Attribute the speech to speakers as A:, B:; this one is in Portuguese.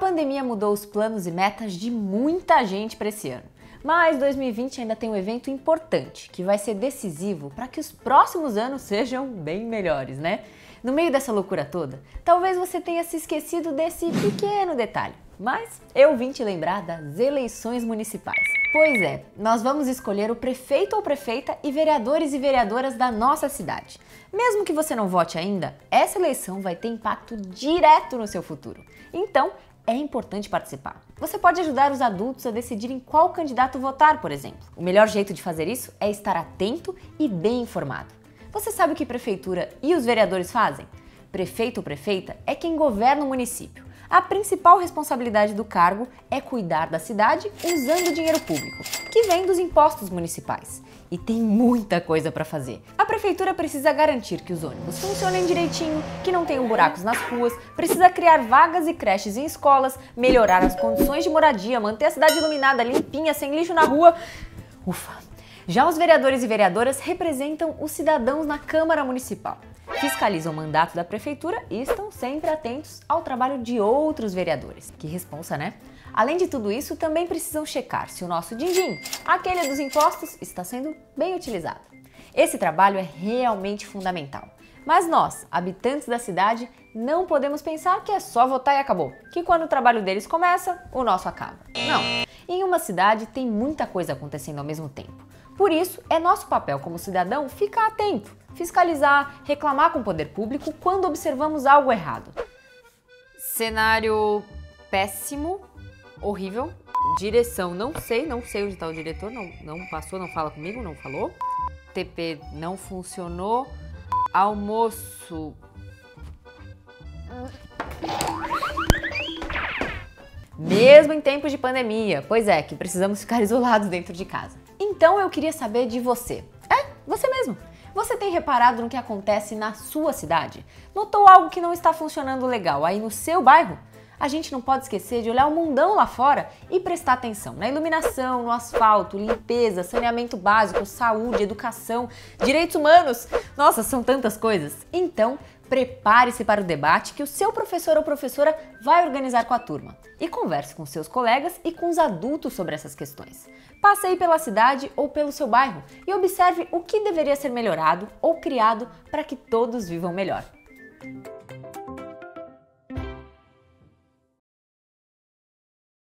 A: pandemia mudou os planos e metas de muita gente para esse ano. Mas 2020 ainda tem um evento importante, que vai ser decisivo para que os próximos anos sejam bem melhores, né? No meio dessa loucura toda, talvez você tenha se esquecido desse pequeno detalhe, mas eu vim te lembrar das eleições municipais. Pois é, nós vamos escolher o prefeito ou prefeita e vereadores e vereadoras da nossa cidade. Mesmo que você não vote ainda, essa eleição vai ter impacto direto no seu futuro. Então, é importante participar. Você pode ajudar os adultos a decidirem qual candidato votar, por exemplo. O melhor jeito de fazer isso é estar atento e bem informado. Você sabe o que a prefeitura e os vereadores fazem? Prefeito ou prefeita é quem governa o município. A principal responsabilidade do cargo é cuidar da cidade usando dinheiro público, que vem dos impostos municipais. E tem muita coisa para fazer. A prefeitura precisa garantir que os ônibus funcionem direitinho, que não tenham buracos nas ruas, precisa criar vagas e creches em escolas, melhorar as condições de moradia, manter a cidade iluminada, limpinha, sem lixo na rua. Ufa! Já os vereadores e vereadoras representam os cidadãos na Câmara Municipal. Fiscalizam o mandato da prefeitura e estão sempre atentos ao trabalho de outros vereadores. Que responsa, né? Além de tudo isso, também precisam checar se o nosso din-din, aquele dos impostos, está sendo bem utilizado. Esse trabalho é realmente fundamental. Mas nós, habitantes da cidade, não podemos pensar que é só votar e acabou, que quando o trabalho deles começa, o nosso acaba. Não, em uma cidade tem muita coisa acontecendo ao mesmo tempo. Por isso, é nosso papel como cidadão ficar atento, fiscalizar, reclamar com o poder público quando observamos algo errado. Cenário péssimo, horrível. Direção, não sei onde está o diretor, não passou, não fala comigo, não falou. TP não funcionou. Almoço. Mesmo em tempos de pandemia, pois é, que precisamos ficar isolados dentro de casa. Então eu queria saber de você. Você mesmo. Você tem reparado no que acontece na sua cidade? Notou algo que não está funcionando legal aí no seu bairro? A gente não pode esquecer de olhar o mundão lá fora e prestar atenção na iluminação, no asfalto, limpeza, saneamento básico, saúde, educação, direitos humanos. Nossa, são tantas coisas. Então, prepare-se para o debate que o seu professor ou professora vai organizar com a turma. E converse com seus colegas e com os adultos sobre essas questões. Passeie pela cidade ou pelo seu bairro e observe o que deveria ser melhorado ou criado para que todos vivam melhor.